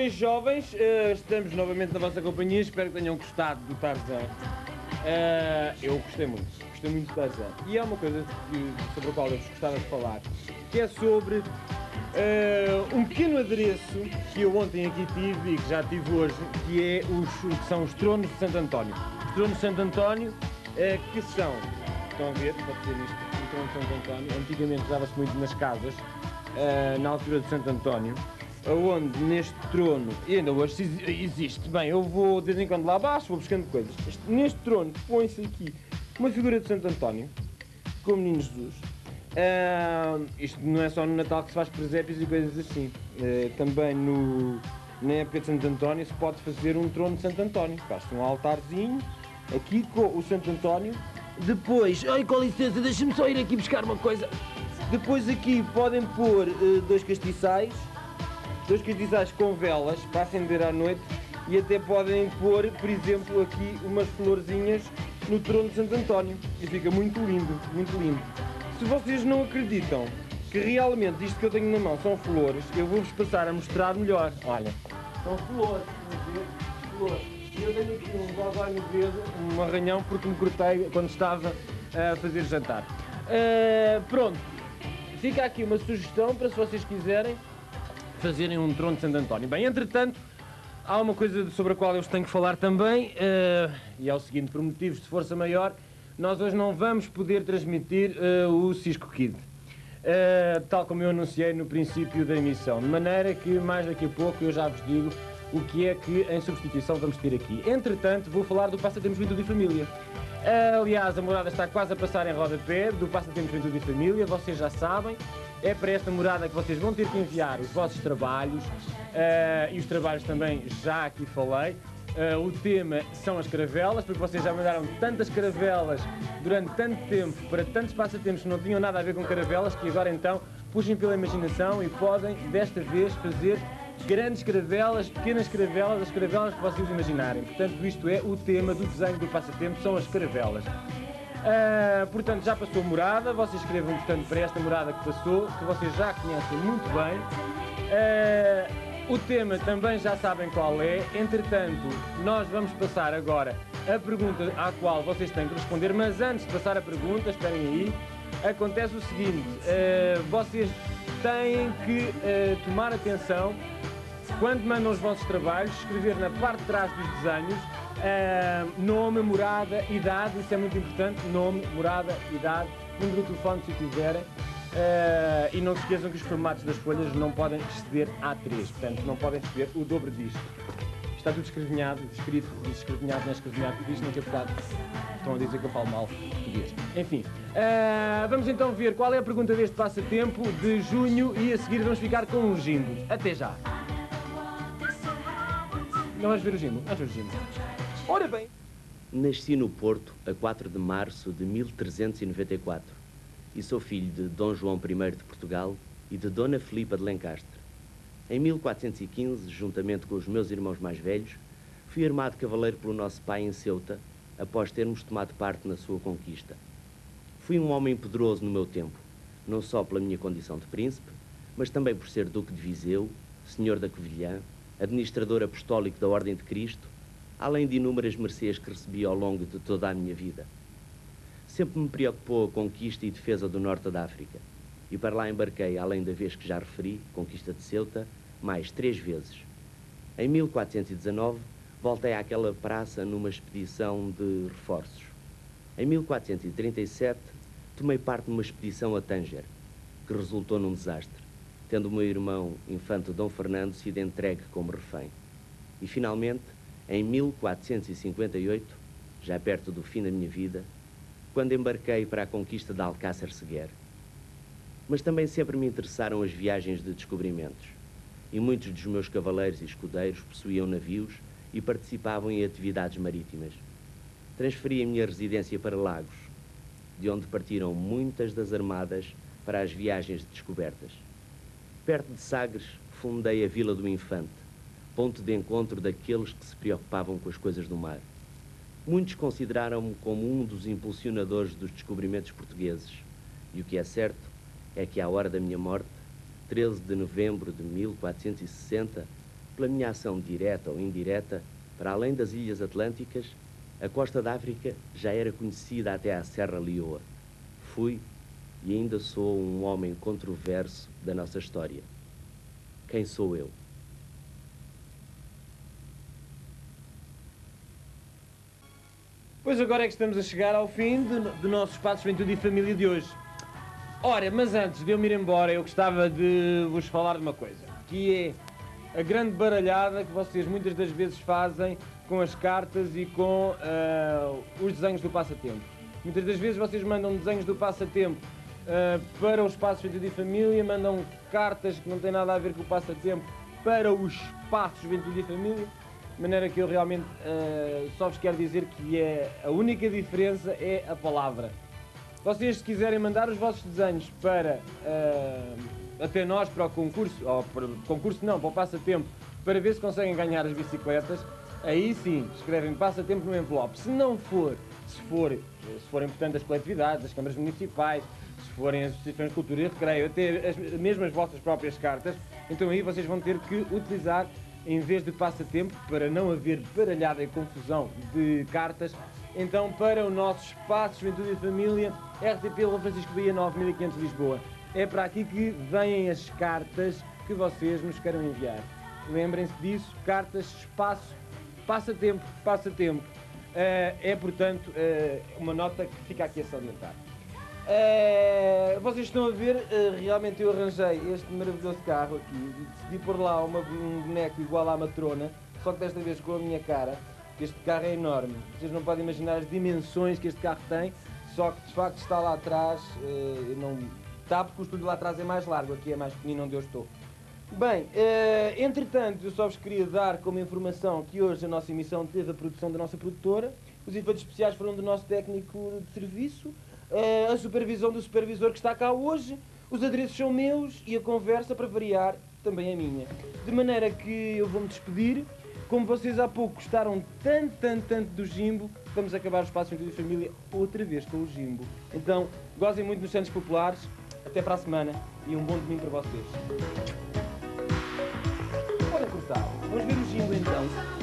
bem, jovens, estamos novamente na vossa companhia, espero que tenham gostado do Tarzan. Eu gostei muito do Tarzan. E há uma coisa sobre a qual eu vos gostava de falar, que é sobre um pequeno adereço que eu ontem aqui tive e que já tive hoje, que é que são os tronos de Santo António. Os tronos de Santo António, que são, estão a ver, pode ser isto, o trono de Santo António, antigamente usava-se muito nas casas, na altura de Santo António, onde neste trono, e ainda hoje existe, bem, eu vou de vez em quando lá abaixo, vou buscando coisas. Neste trono põe-se aqui uma figura de Santo António, com o Menino Jesus. Isto não é só no Natal que se faz presépios e coisas assim. Também na época de Santo António se pode fazer um trono de Santo António. Faz-se um altarzinho, aqui com o Santo António. Depois, ai, com licença, deixa-me só ir aqui buscar uma coisa. Depois aqui podem pôr dois castiçais com velas para acender à noite, e até podem pôr, por exemplo, aqui umas florzinhas no trono de Santo António. E fica muito lindo, muito lindo. Se vocês não acreditam que realmente isto que eu tenho na mão são flores, eu vou-vos passar a mostrar melhor. Olha, são flores, flores. E eu tenho aqui um gozói no dedo, um arranhão, porque me cortei quando estava a fazer jantar. Pronto, fica aqui uma sugestão para, se vocês quiserem, fazerem um trono de Santo António. Bem, entretanto, há uma coisa sobre a qual eu vos tenho que falar também, e é o seguinte: por motivos de força maior, nós hoje não vamos poder transmitir o Cisco Kid, tal como eu anunciei no princípio da emissão, de maneira que mais daqui a pouco eu já vos digo o que é que em substituição vamos ter aqui. Entretanto, vou falar do Passatempos Juventude e Família. Aliás, a morada está quase a passar em rodapé do Passatempos Juventude e Família, vocês já sabem. É para esta morada que vocês vão ter que enviar os vossos trabalhos, e os trabalhos também já aqui falei. O tema são as caravelas, porque vocês já mandaram tantas caravelas durante tanto tempo, para tantos passatempos que não tinham nada a ver com caravelas, que agora então puxem pela imaginação e podem, desta vez, fazer grandes caravelas, pequenas caravelas, as caravelas que vocês imaginarem. Portanto, isto é o tema do desenho do passatempo, são as caravelas. Portanto, já passou a morada, vocês escrevam, portanto, para esta morada que passou, que vocês já conhecem muito bem. O tema também já sabem qual é. Entretanto, nós vamos passar agora a pergunta à qual vocês têm que responder, mas antes de passar a pergunta, esperem aí, acontece o seguinte: vocês têm que tomar atenção quando mandam os vossos trabalhos, escrever na parte de trás dos desenhos nome, morada, idade, isso é muito importante, nome, morada, idade, número de telefone se tiverem. E não se esqueçam que os formatos das folhas não podem exceder A3, portanto não podem exceder o dobro disto. Está tudo escrevinhado, escrito, diz escrevinhado, não é escrevinhado, diz não encapotado. Estão a dizer que eu falo mal português. Enfim, vamos então ver qual é a pergunta deste passatempo de junho e a seguir vamos ficar com um jingle. Até já! Não vais ver o jingle? Vais ver o jingle. Ora bem! Nasci no Porto a 4 de março de 1394 e sou filho de Dom João I de Portugal e de Dona Filipa de Lencastre. Em 1415, juntamente com os meus irmãos mais velhos, fui armado cavaleiro pelo nosso pai em Ceuta, após termos tomado parte na sua conquista. Fui um homem poderoso no meu tempo, não só pela minha condição de príncipe, mas também por ser Duque de Viseu, Senhor da Covilhã, administrador apostólico da Ordem de Cristo, além de inúmeras mercês que recebi ao longo de toda a minha vida. Sempre me preocupou a conquista e defesa do norte da África, e para lá embarquei, além da vez que já referi, conquista de Ceuta, mais 3 vezes. Em 1419, voltei àquela praça numa expedição de reforços. Em 1437, tomei parte numa expedição a Tânger, que resultou num desastre, tendo o meu irmão, infante Dom Fernando, sido entregue como refém. E, finalmente, em 1458, já perto do fim da minha vida, quando embarquei para a conquista de Alcácer Seguer. Mas também sempre me interessaram as viagens de descobrimentos, e muitos dos meus cavaleiros e escudeiros possuíam navios e participavam em atividades marítimas. Transferi a minha residência para Lagos, de onde partiram muitas das armadas para as viagens de descobertas. Perto de Sagres, fundei a Vila do Infante, ponto de encontro daqueles que se preocupavam com as coisas do mar. Muitos consideraram-me como um dos impulsionadores dos descobrimentos portugueses, e o que é certo é que à hora da minha morte, 13 de novembro de 1460, Pela minha ação direta ou indireta, para além das Ilhas Atlânticas, a costa da África já era conhecida até à Serra Leoa. Fui e ainda sou um homem controverso da nossa história. Quem sou eu? Pois agora é que estamos a chegar ao fim do nosso Espaço Juventude e Família de hoje. Ora, mas antes de eu me ir embora, eu gostava de vos falar de uma coisa, que é a grande baralhada que vocês muitas das vezes fazem com as cartas e com os desenhos do passatempo. Muitas das vezes vocês mandam desenhos do passatempo para o Espaço Juventude e Família, mandam cartas que não têm nada a ver com o passatempo para o Espaço Juventude e Família, de maneira que eu realmente só vos quero dizer que a única diferença é a palavra. Vocês, se quiserem mandar os vossos desenhos para até nós, para o concurso, ou para o concurso não, para o passatempo, para ver se conseguem ganhar as bicicletas, aí sim, escrevem passatempo no envelope. Se não for, se forem, portanto, as coletividades, as câmaras municipais, se forem as associações de cultura e recreio, até mesmo as vossas próprias cartas, então aí vocês vão ter que utilizar, em vez de passatempo, para não haver baralhada e confusão de cartas, então para o nosso Espaço Juventude e Família, RTP Rua Francisco Bahia 9500 Lisboa. É para aqui que vêm as cartas que vocês nos queiram enviar. Lembrem-se disso, cartas, espaço, passatempo. É, portanto, uma nota que fica aqui a salientar. Vocês estão a ver, realmente eu arranjei este maravilhoso carro aqui, decidi pôr lá um boneco igual à matrona, só que desta vez com a minha cara, que este carro é enorme. Vocês não podem imaginar as dimensões que este carro tem, só que de facto está lá atrás, não está porque o estúdio lá atrás é mais largo, aqui é mais pequenino onde eu estou. Bem, entretanto, eu só vos queria dar como informação que hoje a nossa emissão teve a produção da nossa produtora, os efeitos especiais foram do nosso técnico de serviço, a supervisão do supervisor que está cá hoje, os adereços são meus e a conversa, para variar, também é minha. De maneira que eu vou-me despedir. Como vocês há pouco gostaram tanto do Jimbo, vamos acabar o Espaço Juventude e Família outra vez com o Jimbo. Então, gozem muito nos Santos Populares, até para a semana e um bom domingo para vocês. Podem cortar, vamos ver o Jimbo então.